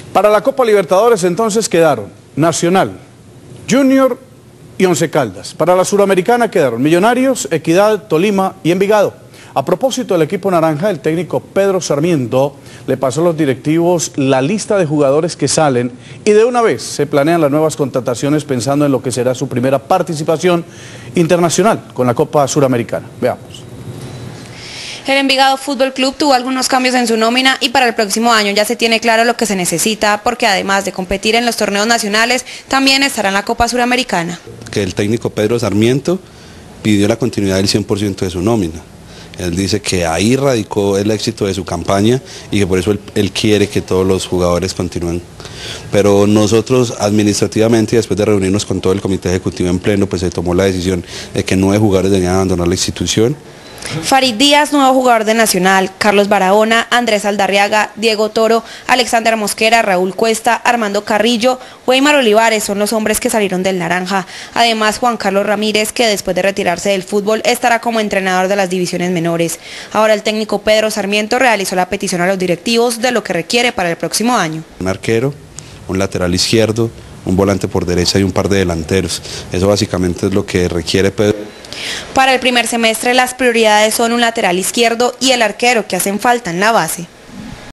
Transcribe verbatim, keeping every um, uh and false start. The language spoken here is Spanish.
Para la Copa Libertadores entonces quedaron Nacional, Junior y Once Caldas. Para la Suramericana quedaron Millonarios, Equidad, Tolima y Envigado. A propósito del equipo naranja, el técnico Pedro Sarmiento le pasó a los directivos la lista de jugadores que salen y de una vez se planean las nuevas contrataciones pensando en lo que será su primera participación internacional con la Copa Suramericana. Veamos. El Envigado Fútbol Club tuvo algunos cambios en su nómina y para el próximo año ya se tiene claro lo que se necesita, porque además de competir en los torneos nacionales, también estará en la Copa Suramericana. Que el técnico Pedro Sarmiento pidió la continuidad del cien por ciento de su nómina. Él dice que ahí radicó el éxito de su campaña y que por eso él, él quiere que todos los jugadores continúen. Pero nosotros administrativamente, después de reunirnos con todo el comité ejecutivo en pleno, pues se tomó la decisión de que nueve jugadores debían abandonar la institución. Farid Díaz, nuevo jugador de Nacional, Carlos Barahona, Andrés Aldarriaga, Diego Toro, Alexander Mosquera, Raúl Cuesta, Armando Carrillo, Weimar Olivares son los hombres que salieron del naranja. Además, Juan Carlos Ramírez, que después de retirarse del fútbol estará como entrenador de las divisiones menores. Ahora el técnico Pedro Sarmiento realizó la petición a los directivos de lo que requiere para el próximo año. Un arquero, un lateral izquierdo, un volante por derecha y un par de delanteros. Eso básicamente es lo que requiere Pedro. Para el primer semestre las prioridades son un lateral izquierdo y el arquero, que hacen falta en la base.